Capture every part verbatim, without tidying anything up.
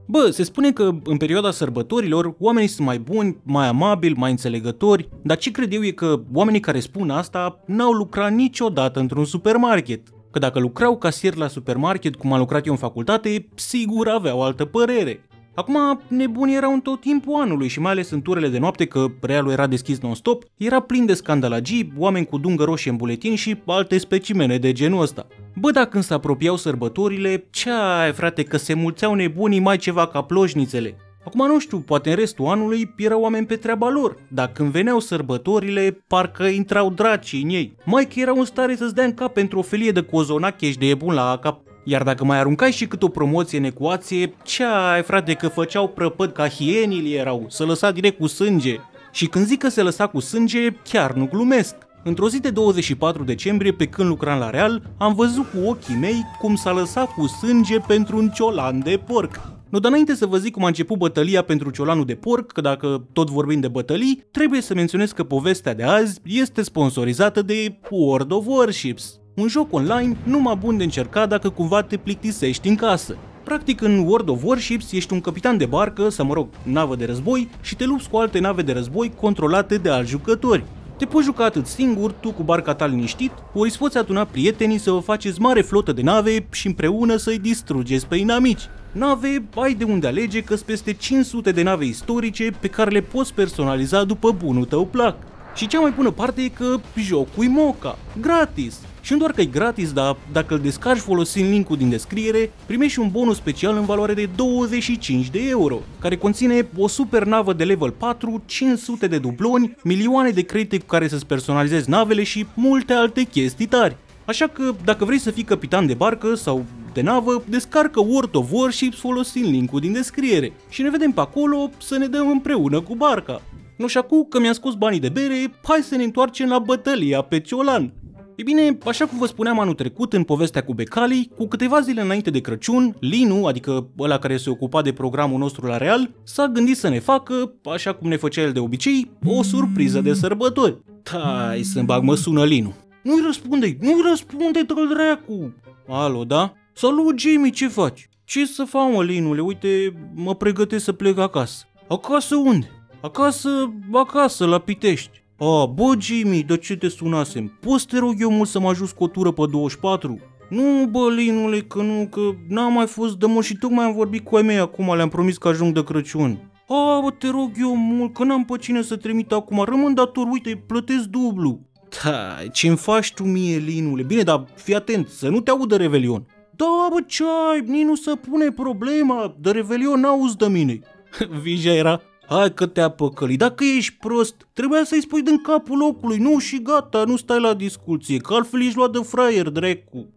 Bă, se spune că în perioada sărbătorilor oamenii sunt mai buni, mai amabili, mai înțelegători, dar ce cred eu e că oamenii care spun asta n-au lucrat niciodată într-un supermarket. Că dacă lucrau casier la supermarket cum am lucrat eu în facultate, sigur aveau altă părere. Acum, nebunii erau în tot timpul anului și mai ales în turele de noapte, că Realul era deschis non-stop, era plin de scandalagii, oameni cu dungă roșie în buletin și alte specimene de genul ăsta. Bă, dacă când se apropiau sărbătorile, ce ai, frate, că se mulțeau nebunii mai ceva ca ploșnițele. Acum nu știu, poate în restul anului erau oameni pe treaba lor, dar când veneau sărbătorile, parcă intrau dracii în ei. Mai că erau în stare să-ți dea în cap pentru o felie de cozonache și de ebun la cap. Iar dacă mai aruncai și cât o promoție în ecuație, ce ai, frate, că făceau prăpăd ca hienii erau, să lăsa direct cu sânge. Și când zic că se lăsa cu sânge, chiar nu glumesc. Într-o zi de douăzeci și patru decembrie, pe când lucram la Real, am văzut cu ochii mei cum s-a lăsat cu sânge pentru un ciolan de porc. Nu, dar înainte să vă zic cum a început bătălia pentru ciolanul de porc, că dacă tot vorbim de bătălii, trebuie să menționez că povestea de azi este sponsorizată de World of Warships, un joc online numai bun de încercat dacă cumva te plictisești în casă. Practic, în World of Warships ești un capitan de barcă, sau mă rog, navă de război, și te lupți cu alte nave de război controlate de alți jucători. Te poți juca atât singur, tu cu barca ta liniștit, ori îți poți aduna prietenii să vă faceți mare flotă de nave și împreună să-i distrugeți pe inamici. Nave, ai de unde alege, că-s peste cinci sute de nave istorice pe care le poți personaliza după bunul tău plac. Și cea mai bună parte e că jocul e moca, gratis. Și nu doar că e gratis, dar dacă îl descarci folosind linkul din descriere, primești și un bonus special în valoare de douăzeci și cinci de euro, care conține o super navă de level patru, cinci sute de dubloni, milioane de credite cu care să-ți personalizezi navele și multe alte chestii tari. Așa că, dacă vrei să fii capitan de barcă sau de navă, descarcă World of Warships folosind linkul din descriere și ne vedem pe acolo să ne dăm împreună cu barca. Nu, și acum că mi-am scos banii de bere, hai să ne întoarcem la bătălia pe ciolan. E bine, așa cum vă spuneam anul trecut în povestea cu Becali, cu câteva zile înainte de Crăciun, Linu, adică ăla care se ocupa de programul nostru la Real, s-a gândit să ne facă, așa cum ne făcea el de obicei, o surpriză de sărbători. Tai să-mi bag, mă sună Linu. Nu-i răspunde, nu-i răspunde, dă-l dracu! Alo, da? Salut, Jimmy, ce faci? Ce să fac, mă, Linule? Uite, mă pregătesc să plec acasă. Acasă unde? Acasă, acasă, la Pitești. A, bă, Jimmy, de ce te sunasem? Poți te rog eu mult să mă ajut scotură pe douăzeci și patru? Nu, bă, Linule, că nu, că n-am mai fost de mă și tocmai am vorbit cu ai mei acum, le-am promis că ajung de Crăciun. A, bă, te rog eu mult, că n-am pe cine să trimit acum, rămân dator, uite, plătesc dublu. Tai, ce-mi faci tu mie, Linule? Bine, dar fii atent, să nu te audă Revelion. Da, bă, ce ai, nici nu se pune problema, de Revelion n-auzi de mine. Vija era... Hai că te-a păcălit, dacă ești prost, trebuia să-i spui din capul locului, nu și gata, nu stai la discuție, că altfel ești luat de fraier, dracu.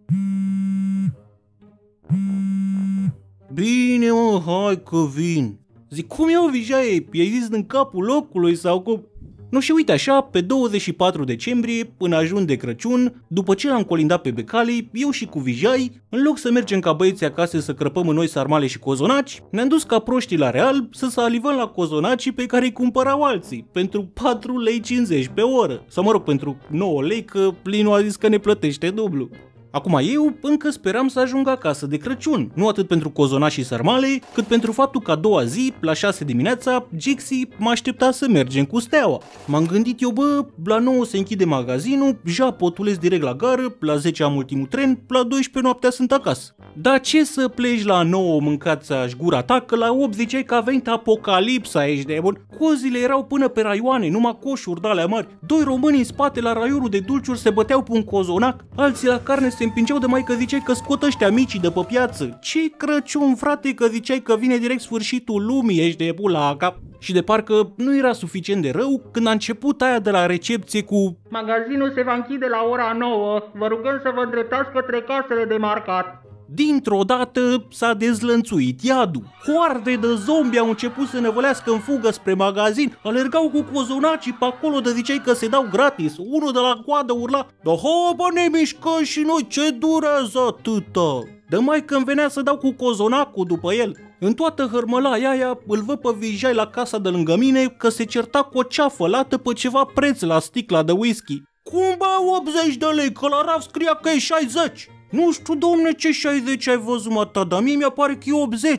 Bine, mă, hai că vin. Zic, cum e, o Vijaie, i-ai zis din capul locului sau cum? Nu, și uite așa, pe douăzeci și patru decembrie, până ajung de Crăciun, după ce l-am colindat pe Becali, eu și cu Vijai, în loc să mergem ca băieții acasă să crăpăm în noi sarmale și cozonaci, ne-am dus ca proștii la Real să salivăm la cozonacii pe care îi cumpărau alții, pentru patru lei cincizeci pe oră. Sau mă rog, pentru nouă lei, că Linu a zis că ne plătește dublu. Acum eu încă speram să ajung acasă de Crăciun, nu atât pentru cozonaci și sarmale, cât pentru faptul că a doua zi, la șase dimineața, Gixi mă aștepta să mergem cu Steaua. M-am gândit eu, bă, la nouă se închide magazinul, ja potulesc direct la gară, la zece am ultimul tren, la douăsprezece noaptea sunt acasă. Dar ce să pleci la nouă, mâncați-aș gura ta, că la opt ziceai că a venit apocalipsa aici de bun. Cozile erau până pe raioane, numai coșuri de-alea mari. Doi români în spate la raionul de dulciuri se băteau pe un cozonac, alții la carne se împingeau de mai că ziceai că scot ăștia micii de pe piață. Ce Crăciun, frate, că ziceai că vine direct sfârșitul lumii, ești de bun la cap. Și de parcă nu era suficient de rău când a început aia de la recepție cu magazinul se va închide la ora nouă, vă rugăm să vă îndreptați către casele de marcat. Dintr-o dată s-a dezlănțuit iadul. Hoarde de zombi au început să năvălească în fugă spre magazin, alergau cu cozonacii pe acolo de ziceai că se dau gratis. Unul de la coadă urla, da, ho, bă, ne mișcăm și noi, ce durează atâta? Dă mai când venea să dau cu cozonacul după el. În toată hărmălaia aia îl văd pe Vijai la casa de lângă mine că se certa cu o ceafă lată pe ceva preț la sticla de whisky. Cum, bă, optzeci de lei, că la raf scria că e șaizeci. Nu știu, domne, ce șaizeci ai văzut, mă, ta, dar mie mi-apare că e optzeci.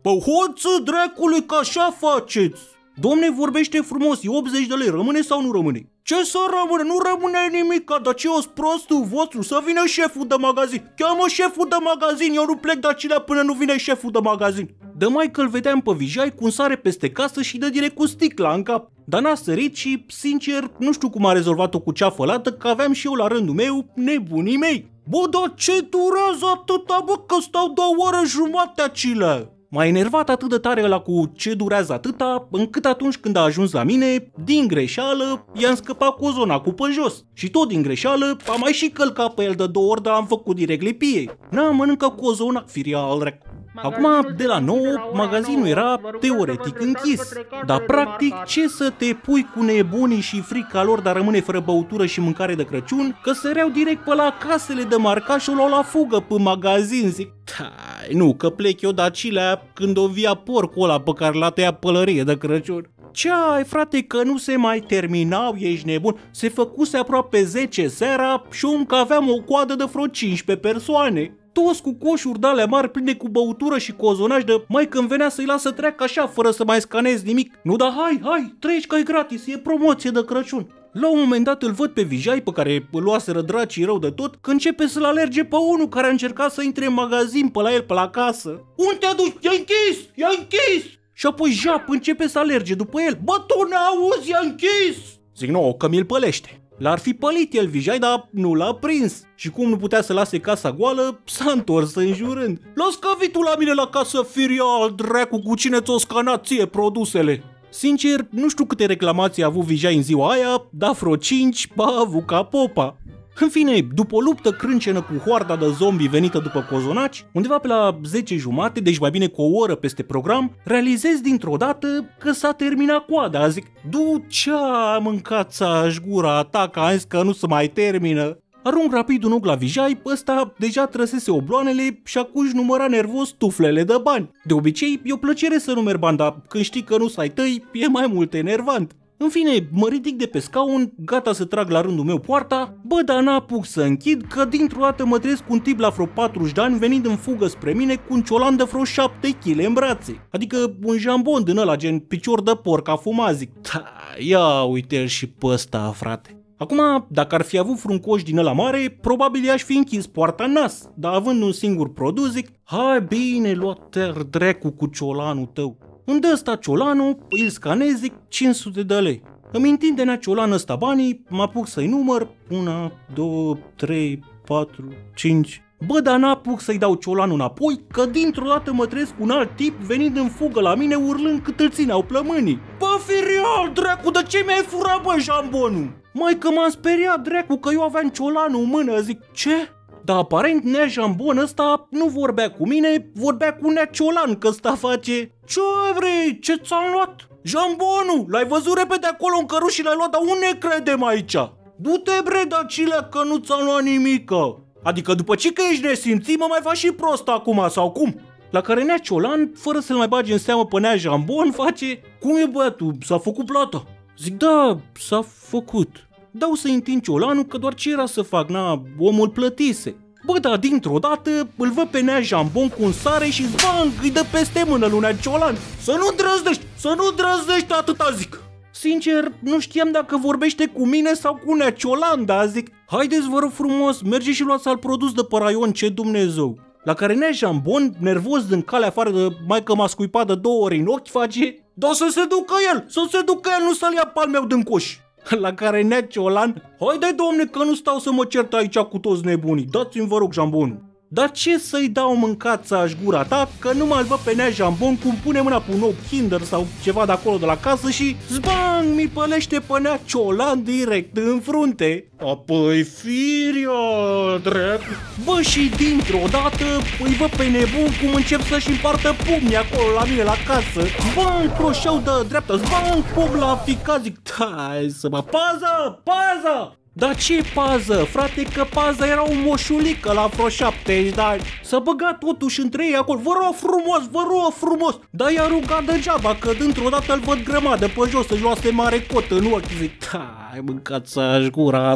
Pă, hoță, dracului, că așa faceți! Domne, vorbește frumos, e optzeci de lei, rămâne sau nu rămâne? Ce să rămâne? Nu rămâne nimic, dar ce os prostul vostru? Să vină șeful de magazin. Cheamă șeful de magazin, eu nu plec de acelea până nu vine șeful de magazin. Dă mai că-l vedeam pe Vijay cum sare peste casă și dă direct cu sticla în cap. Dar n-a sărit și, sincer, nu știu cum a rezolvat-o cu ceafă lată, că aveam și eu la rândul meu nebunii mei. Bă, dar ce durează atâta, bă, că stau două ore jumate acelea? M-a enervat atât de tare ăla cu ce durează atâta, încât atunci când a ajuns la mine, din greșeală, i-am scăpat cozonacul pe jos. Și tot din greșeală, am mai și călcat pe el de două ori, dar am făcut direct lipie. N-am mănâncă cozonac, firia al dracu. Acum, de la nouă, magazinul era teoretic închis, dar practic ce să te pui cu nebunii și frica lor de a rămâne fără băutură și mâncare de Crăciun, că săreau direct pe la casele de marcat și o luau la fugă pe magazin, zic. Tai, nu, că plec eu de acilea când o via porcul ăla pe care l-a tăiat pălărie de Crăciun. Ce ai, frate, că nu se mai terminau, ești nebun? Se făcuse aproape zece seara și eu încă aveam o coadă de vreo cincisprezece persoane. Toți cu coșuri de-alea mari pline cu băutură și cozonaj de mai când venea să-i lasă treacă așa, fără să mai scanezi nimic. Nu, da, hai, hai, treci că e gratis, e promoție de Crăciun. La un moment dat îl văd pe Vijay, pe care îl luaseră dracii rău de tot, că începe să-l alerge pe unul care a încercat să intre în magazin pe la el, pe la casă. Unde te duci? I-a închis! I-a închis! Și apoi Jap începe să alerge după el. Bă, tu n-auzi, i-a închis! Zic, nu, că mi-l pălește. L-ar fi pălit el Vijay, dar nu l-a prins. Și cum nu putea să lase casa goală, s-a întors înjurând. Las că vii tu la mine la casă, firial, dracu, cu cine ți-o scanat ție produsele. Sincer, nu știu câte reclamații a avut Vijay în ziua aia, dar vreo cinci a avut ca popa. În fine, după o luptă crâncenă cu hoarda de zombi venită după cozonaci, undeva pe la zece jumate, deci mai bine cu o oră peste program, realizez dintr-o dată că s-a terminat coada. Zic, du-cea, mâncați-aș gura ta, că am zis că nu se mai termină. Arunc rapid un ochi la Vijay, ăsta deja trăsese obloanele și acuși număra nervos tuflele de bani. De obicei, e o plăcere să numeri bani, dar când știi că nu s-ai tăi, e mai mult enervant. În fine, mă ridic de pe scaun, gata să trag la rândul meu poarta, bă, dar n-apuc să închid, că dintr-o dată mă trezesc cu un tip la vreo patruzeci de ani venind în fugă spre mine cu un ciolan de vreo șapte kilograme în brațe. Adică un jambon din ăla, gen picior de porc afumat, zic. Ta, ia uite-l și pe ăsta, frate. Acum, dacă ar fi avut vreun coș din ăla mare, probabil i-aș fi închis poarta în nas, dar având un singur produs, zic, hai bine, lua-te dracu cu ciolanul tău. Îmi dă ăsta ciolanul, îl scanez, zic, cinci sute de lei. Îmi întinde-nea ciolan ăsta banii, mă apuc să-i număr, unu, doi, trei, patru, cinci. Bă, dar n-apuc să-i dau ciolanul înapoi, că dintr-o dată mă trezesc cu un alt tip venind în fugă la mine urlând cât îl țineau plămânii. Bă, firial, dracu, de ce mi-ai furat, bă, jambonul? Mai că m-am speriat, dracu, că eu aveam ciolanul în mână, zic, ce? Dar aparent nea jambon ăsta nu vorbea cu mine, vorbea cu nea ciolan, că ăsta face... Ce vrei? Ce ți-am luat? Jambonul! L-ai văzut repede acolo în căruș și l-ai luat, dar unde credem aici? Du-te, bre, dacile, că nu ți-am luat nimică. Adică după ce că ești nesimțit, mă mai faci și prost acum, sau cum? La care nea ciolan, fără să-l mai bage în seamă pe nea jambon, face... Cum e, băiatul? S-a făcut plata? Zic, da, s-a făcut. Dau să-i întind ciolanul, că doar ce era să fac, na, omul plătise. Bă, dar dintr-o dată îl văd pe nea jambon cu un sare și zbang, îi dă peste mână lui nea ciolan. Să nu drăznești, să nu drăznești, atâta zic. Sincer, nu știam dacă vorbește cu mine sau cu nea ciolan, dar zic, haideți vă rog frumos, mergeți și luați al produs de pe raion, ce Dumnezeu. La care nea jambon, nervos din calea afară de mai că m-a scuipat de două ori în ochi, face, da să se ducă el, să se ducă el, nu să-l ia pe al meu din coș. La care nea ciolan, haide domne că nu stau să mă cert aici cu toți nebunii, dați-mi vă rog jambonul. Dar ce să-i dau mâncața-aș gura ta, că nu mă văd pe nea jambon cum pune mâna pe un ou Kinder sau ceva de acolo de la casă și zbang, mi pălește pe nea ciolan direct în frunte. Apoi firia, dracu. Bă, și dintr-o dată îi văd pe nebun cum încep să-și împartă pumnii acolo la mine la casă. Zbang, croșeau de dreapta, zbang, pum la ficat, zic, hai să mă, pază, pază! Dar ce pază, frate, că paza era un moșulică la vreo șaptezeci de ani. S-a băgat totuși între ei acolo, vă rog frumos, vă rog frumos. Dar i-a rugat degeaba, că dintr-o dată îl văd grămadă pe jos, să-și luase mare cot în ochi. Zic, hai, mâncați-aș gura ta.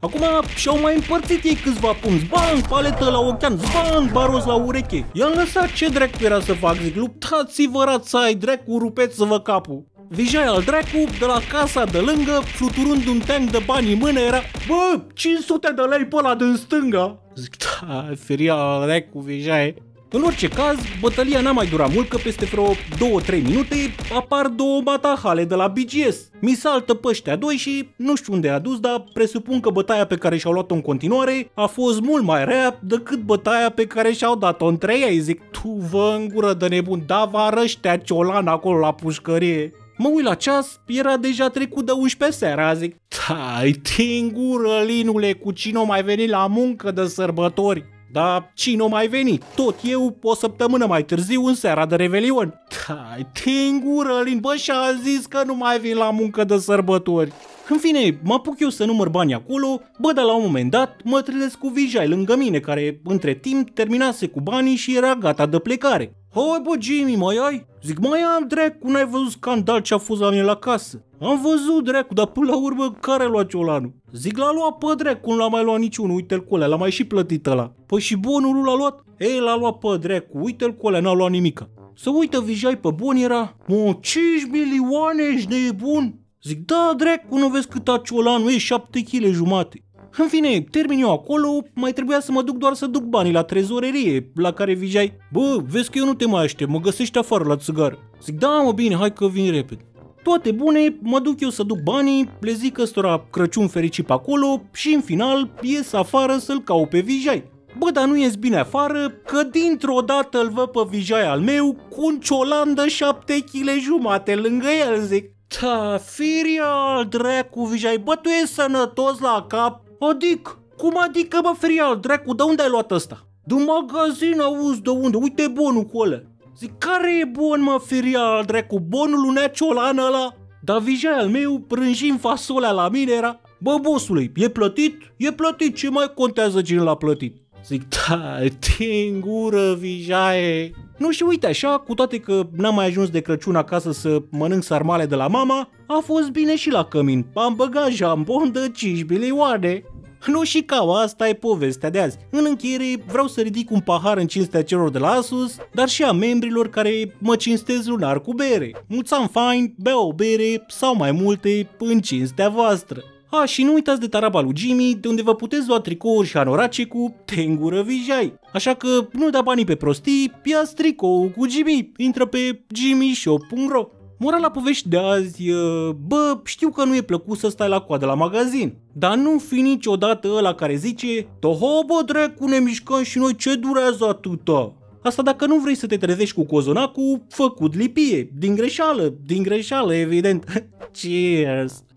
Acum și-au mai împărțit ei câțiva punți. Bang, paletă la ochean, bang, baros la ureche. I-am lăsat, ce dracu era să fac, zic, luptați-vă rațai, dracu, rupeți-vă capul. Vijay al dracu, de la casa de lângă, fluturând un tank de bani în mână, era: bă, cinci sute de lei pe ăla din stânga. Zic, da, feria al dracu, Vijay. În orice caz, bătălia n-a mai durat mult, că peste vreo două trei minute apar două matahale de la B G S. Mi saltă pe ăștia doi și nu știu unde a dus, dar presupun că bătaia pe care și-au luat-o în continuare a fost mult mai rea decât bătaia pe care și-au dat-o între ei. Zic, tu vă în gură de nebun, da vă ăștia ciolan acolo la pușcărie. Mă uit la ceas, era deja trecut de unsprezece seara, zic, tai-te în gură, Linule, cu cine o mai venit la muncă de sărbători? Dar cine o mai venit? Tot eu o săptămână mai târziu, în seara de Revelion. Tai-te în gură, Lin, bă, și-a zis că nu mai vin la muncă de sărbători. În fine, mă apuc eu să număr bani acolo, bă, dar la un moment dat mă trezesc cu Vijay lângă mine, care între timp terminase cu banii și era gata de plecare. Hai, bă, Jimmy, mai ai? Zic, mai am, dracu, n-ai văzut scandal ce a fost la mine la casă? Am văzut, dracu, dar până la urmă, care a luat ciolanul? Zic, l-a luat pe dracu, nu l-a mai luat niciunul, uite-l cu ălea, l-a mai și plătit ăla. Păi și bonul l-a luat? Ei, l-a luat pe dracu, uite-l cu ălea, n-a luat nimica. Să uită Vijay pe bon, era: mă, cinci milioane, ești nebun? Zic, da, dracu, nu vezi cât a ciolanul, e șapte kilograme jumate. În fine, termin eu acolo, mai trebuia să mă duc doar să duc banii la trezorerie, la care Vijay: bă, vezi că eu nu te mai aștept, mă găsești afară la țigară. Zic, da, mă, bine, hai că vin repede. Toate bune, mă duc eu să duc banii, le zic ăstora Crăciun fericit pe acolo și în final ies afară să-l caut pe Vijay. Bă, dar nu ies bine afară, că dintr-o dată îl văd pe Vijay al meu cu un ciolan de șapte kilograme jumate lângă el, zic. Ta, firia al dracu, Vijay, bă, tu ești sănătos la cap? Adică, cum adică, bă, firia al dracu, de unde ai luat ăsta? Din magazin, auzi, de unde? Uite bonul cu ăla. Zic, care e bon, mă, firia al dracu? Bonul lui Nea Ciolan ăla? Dar Vijay al meu, prânjind fasolea la mine, era: bă, bossule, e plătit? E plătit, ce mai contează cine l-a plătit? Zic, da, te în gură, Vijay. Nu, și uite așa, cu toate că n-am mai ajuns de Crăciun acasă să mănânc sarmale de la mama, a fost bine și la cămin. Am băgat jambon de cinci milioane. Nu, și cam asta e povestea de azi. În încheiere, vreau să ridic un pahar în cinstea celor de la Asus, dar și a membrilor care mă cinstez lunar cu bere. Mulțam fain, bea o bere sau mai multe în cinstea voastră. A, și nu uitați de taraba lui Jimmy, de unde vă puteți lua tricouri și anorace cu te în gură, Vijay. Așa că nu da banii pe prostii, ia-ți tricou cu Jimmy, intră pe jimmy shop punct ro. Morala poveștii de azi, bă, știu că nu e plăcut să stai la coadă la magazin, dar nu fi niciodată ăla care zice: toho, bă, dracu, ne mișcăm și noi, ce durează atâta? Asta dacă nu vrei să te trezești cu cozonacul făcut lipie, din greșeală, din greșeală, evident. Cheers!